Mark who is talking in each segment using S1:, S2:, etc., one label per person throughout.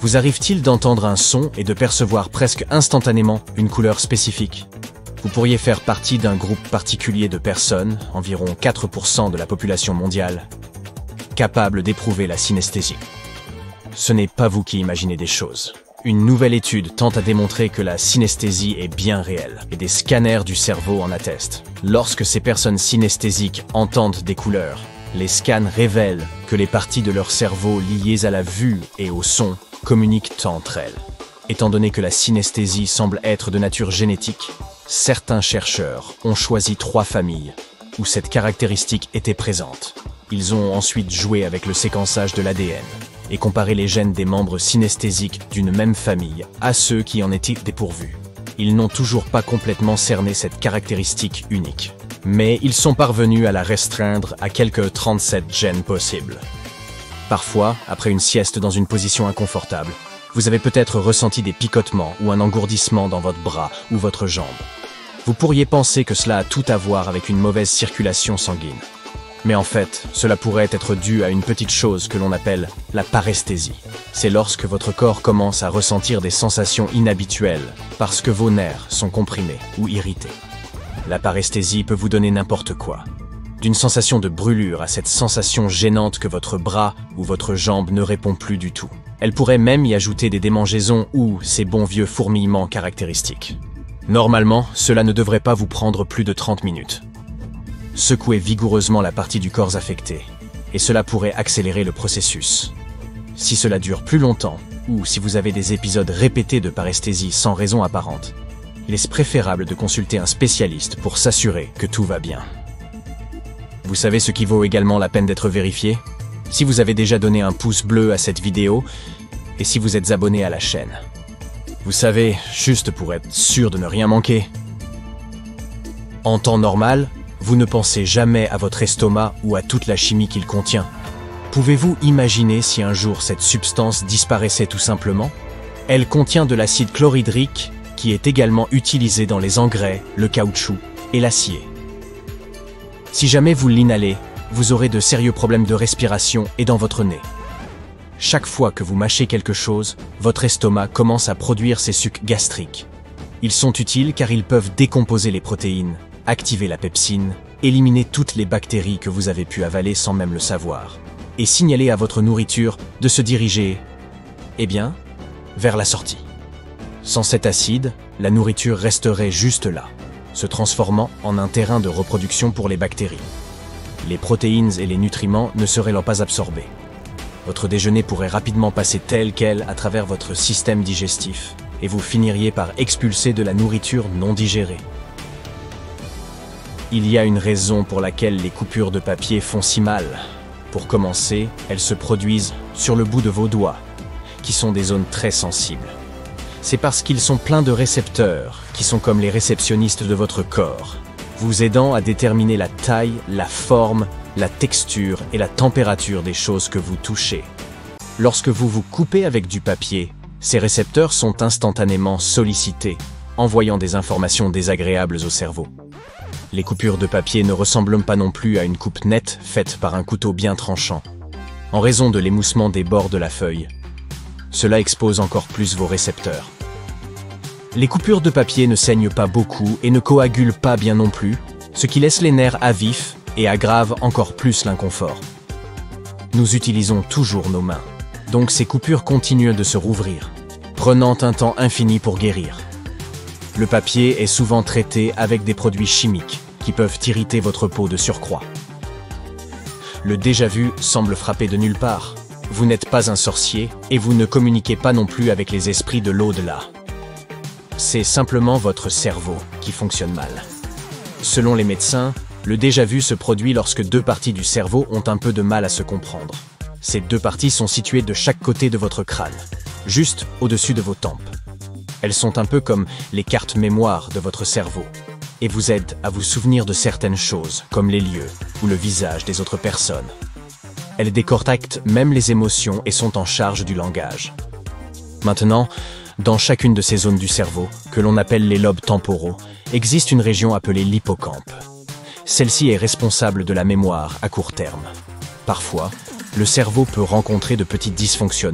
S1: Vous arrive-t-il d'entendre un son et de percevoir presque instantanément une couleur spécifique? Vous pourriez faire partie d'un groupe particulier de personnes, environ 4% de la population mondiale, capables d'éprouver la synesthésie. Ce n'est pas vous qui imaginez des choses. Une nouvelle étude tente à démontrer que la synesthésie est bien réelle, et des scanners du cerveau en attestent. Lorsque ces personnes synesthésiques entendent des couleurs, les scans révèlent que les parties de leur cerveau liées à la vue et au son communiquent entre elles. Étant donné que la synesthésie semble être de nature génétique, certains chercheurs ont choisi 3 familles où cette caractéristique était présente. Ils ont ensuite joué avec le séquençage de l'ADN et comparé les gènes des membres synesthésiques d'une même famille à ceux qui en étaient dépourvus. Ils n'ont toujours pas complètement cerné cette caractéristique unique, mais ils sont parvenus à la restreindre à quelques 37 gènes possibles. Parfois, après une sieste dans une position inconfortable, vous avez peut-être ressenti des picotements ou un engourdissement dans votre bras ou votre jambe. Vous pourriez penser que cela a tout à voir avec une mauvaise circulation sanguine. Mais en fait, cela pourrait être dû à une petite chose que l'on appelle la paresthésie. C'est lorsque votre corps commence à ressentir des sensations inhabituelles parce que vos nerfs sont comprimés ou irrités. La paresthésie peut vous donner n'importe quoi. D'une sensation de brûlure à cette sensation gênante que votre bras ou votre jambe ne répond plus du tout. Elle pourrait même y ajouter des démangeaisons ou ces bons vieux fourmillements caractéristiques. Normalement, cela ne devrait pas vous prendre plus de 30 minutes. Secouez vigoureusement la partie du corps affectée, et cela pourrait accélérer le processus. Si cela dure plus longtemps, ou si vous avez des épisodes répétés de paresthésie sans raison apparente, il est préférable de consulter un spécialiste pour s'assurer que tout va bien. Vous savez ce qui vaut également la peine d'être vérifié? Si vous avez déjà donné un pouce bleu à cette vidéo, et si vous êtes abonné à la chaîne. Vous savez, juste pour être sûr de ne rien manquer. En temps normal, vous ne pensez jamais à votre estomac ou à toute la chimie qu'il contient. Pouvez-vous imaginer si un jour cette substance disparaissait tout simplement? Elle contient de l'acide chlorhydrique qui est également utilisé dans les engrais, le caoutchouc et l'acier. Si jamais vous l'inhalez, vous aurez de sérieux problèmes de respiration et dans votre nez. Chaque fois que vous mâchez quelque chose, votre estomac commence à produire ces sucs gastriques. Ils sont utiles car ils peuvent décomposer les protéines, activer la pepsine, éliminer toutes les bactéries que vous avez pu avaler sans même le savoir, et signaler à votre nourriture de se diriger, vers la sortie. Sans cet acide, la nourriture resterait juste là, se transformant en un terrain de reproduction pour les bactéries. Les protéines et les nutriments ne seraient alors pas absorbés. Votre déjeuner pourrait rapidement passer tel quel à travers votre système digestif, et vous finiriez par expulser de la nourriture non digérée. Il y a une raison pour laquelle les coupures de papier font si mal. Pour commencer, elles se produisent sur le bout de vos doigts, qui sont des zones très sensibles. C'est parce qu'ils sont pleins de récepteurs, qui sont comme les réceptionnistes de votre corps, vous aidant à déterminer la taille, la forme, la texture et la température des choses que vous touchez. Lorsque vous vous coupez avec du papier, ces récepteurs sont instantanément sollicités, envoyant des informations désagréables au cerveau. Les coupures de papier ne ressemblent pas non plus à une coupe nette faite par un couteau bien tranchant, en raison de l'émoussement des bords de la feuille. Cela expose encore plus vos récepteurs. Les coupures de papier ne saignent pas beaucoup et ne coagulent pas bien non plus, ce qui laisse les nerfs à vif et aggrave encore plus l'inconfort. Nous utilisons toujours nos mains, donc ces coupures continuent de se rouvrir, prenant un temps infini pour guérir. Le papier est souvent traité avec des produits chimiques qui peuvent irriter votre peau de surcroît. Le déjà-vu semble frapper de nulle part. Vous n'êtes pas un sorcier et vous ne communiquez pas non plus avec les esprits de l'au-delà. C'est simplement votre cerveau qui fonctionne mal. Selon les médecins, le déjà-vu se produit lorsque 2 parties du cerveau ont un peu de mal à se comprendre. Ces 2 parties sont situées de chaque côté de votre crâne, juste au-dessus de vos tempes. Elles sont un peu comme les cartes mémoire de votre cerveau et vous aident à vous souvenir de certaines choses, comme les lieux ou le visage des autres personnes. Elles décortiquent même les émotions et sont en charge du langage. Maintenant, dans chacune de ces zones du cerveau, que l'on appelle les lobes temporaux, existe une région appelée l'hippocampe. Celle-ci est responsable de la mémoire à court terme. Parfois, le cerveau peut rencontrer de petits dysfonctionnements,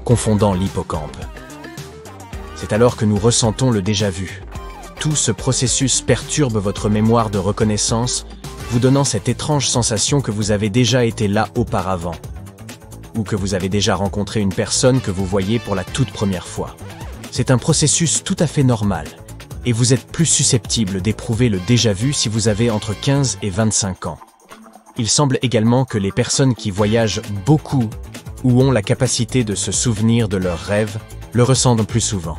S1: confondant l'hippocampe. C'est alors que nous ressentons le déjà-vu. Tout ce processus perturbe votre mémoire de reconnaissance, vous donnant cette étrange sensation que vous avez déjà été là auparavant, ou que vous avez déjà rencontré une personne que vous voyez pour la toute première fois. C'est un processus tout à fait normal, et vous êtes plus susceptible d'éprouver le déjà-vu si vous avez entre 15 et 25 ans. Il semble également que les personnes qui voyagent beaucoup ou ont la capacité de se souvenir de leurs rêves le ressentent plus souvent.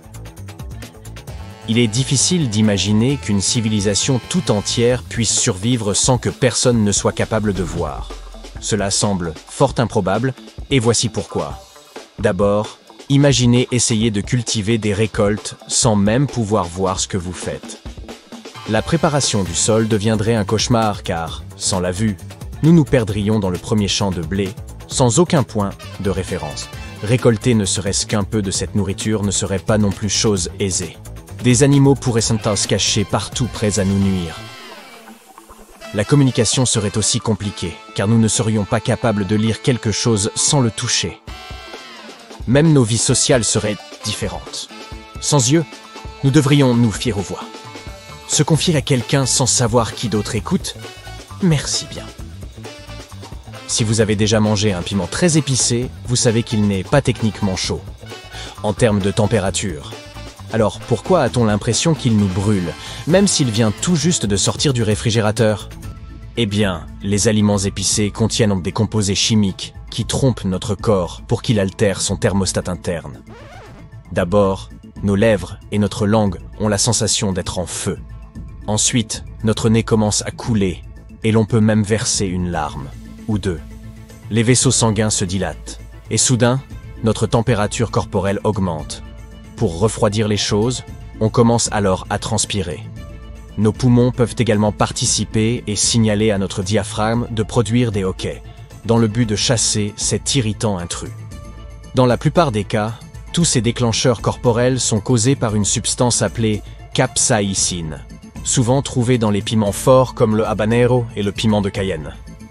S1: Il est difficile d'imaginer qu'une civilisation tout entière puisse survivre sans que personne ne soit capable de voir. Cela semble fort improbable, et voici pourquoi. D'abord, imaginez essayer de cultiver des récoltes sans même pouvoir voir ce que vous faites. La préparation du sol deviendrait un cauchemar car, sans la vue, nous nous perdrions dans le premier champ de blé, sans aucun point de référence. Récolter ne serait-ce qu'un peu de cette nourriture ne serait pas non plus chose aisée. Des animaux pourraient se cacher partout prêts à nous nuire. La communication serait aussi compliquée, car nous ne serions pas capables de lire quelque chose sans le toucher. Même nos vies sociales seraient différentes. Sans yeux, nous devrions nous fier aux voix. Se confier à quelqu'un sans savoir qui d'autre écoute? Merci bien. Si vous avez déjà mangé un piment très épicé, vous savez qu'il n'est pas techniquement chaud, en termes de température. Alors pourquoi a-t-on l'impression qu'il nous brûle, même s'il vient tout juste de sortir du réfrigérateur? Eh bien, les aliments épicés contiennent des composés chimiques qui trompent notre corps pour qu'il altère son thermostat interne. D'abord, nos lèvres et notre langue ont la sensation d'être en feu. Ensuite, notre nez commence à couler et l'on peut même verser une larme, ou deux. Les vaisseaux sanguins se dilatent et soudain, notre température corporelle augmente. Pour refroidir les choses, on commence alors à transpirer. Nos poumons peuvent également participer et signaler à notre diaphragme de produire des hoquets, dans le but de chasser cet irritant intrus. Dans la plupart des cas, tous ces déclencheurs corporels sont causés par une substance appelée capsaïcine, souvent trouvée dans les piments forts comme le habanero et le piment de Cayenne.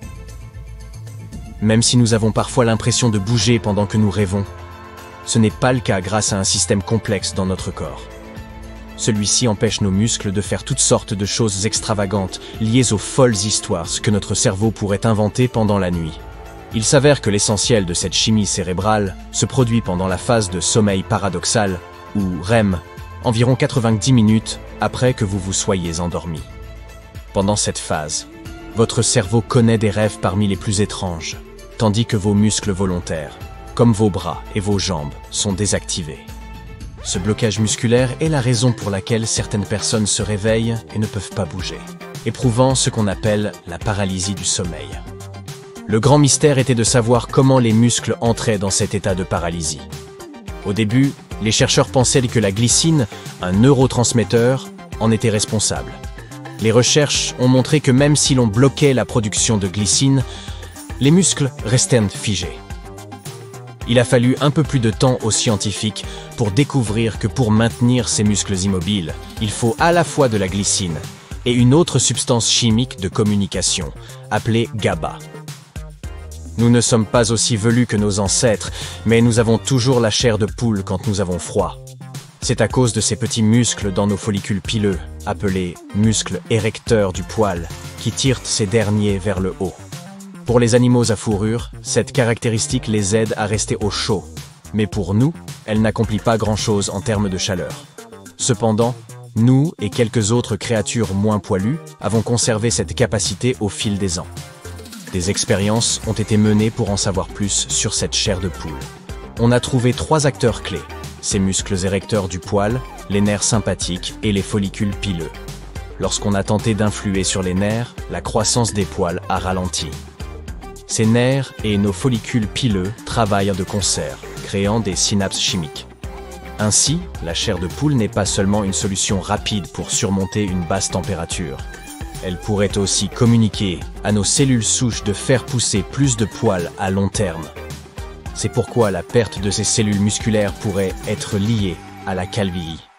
S1: Même si nous avons parfois l'impression de bouger pendant que nous rêvons, ce n'est pas le cas grâce à un système complexe dans notre corps. Celui-ci empêche nos muscles de faire toutes sortes de choses extravagantes liées aux folles histoires que notre cerveau pourrait inventer pendant la nuit. Il s'avère que l'essentiel de cette chimie cérébrale se produit pendant la phase de sommeil paradoxal, ou REM, environ 90 minutes après que vous vous soyez endormi. Pendant cette phase, votre cerveau connaît des rêves parmi les plus étranges, tandis que vos muscles volontaires, comme vos bras et vos jambes, sont désactivés. Ce blocage musculaire est la raison pour laquelle certaines personnes se réveillent et ne peuvent pas bouger, éprouvant ce qu'on appelle la paralysie du sommeil. Le grand mystère était de savoir comment les muscles entraient dans cet état de paralysie. Au début, les chercheurs pensaient que la glycine, un neurotransmetteur, en était responsable. Les recherches ont montré que même si l'on bloquait la production de glycine, les muscles restaient figés. Il a fallu un peu plus de temps aux scientifiques pour découvrir que pour maintenir ces muscles immobiles, il faut à la fois de la glycine et une autre substance chimique de communication, appelée GABA. Nous ne sommes pas aussi velus que nos ancêtres, mais nous avons toujours la chair de poule quand nous avons froid. C'est à cause de ces petits muscles dans nos follicules pileux, appelés muscles érecteurs du poil, qui tirent ces derniers vers le haut. Pour les animaux à fourrure, cette caractéristique les aide à rester au chaud, mais pour nous, elle n'accomplit pas grand-chose en termes de chaleur. Cependant, nous et quelques autres créatures moins poilues avons conservé cette capacité au fil des ans. Des expériences ont été menées pour en savoir plus sur cette chair de poule. On a trouvé 3 acteurs clés, ces muscles érecteurs du poil, les nerfs sympathiques et les follicules pileux. Lorsqu'on a tenté d'influer sur les nerfs, la croissance des poils a ralenti. Ces nerfs et nos follicules pileux travaillent de concert, créant des synapses chimiques. Ainsi, la chair de poule n'est pas seulement une solution rapide pour surmonter une basse température. Elle pourrait aussi communiquer à nos cellules souches de faire pousser plus de poils à long terme. C'est pourquoi la perte de ces cellules musculaires pourrait être liée à la calvitie.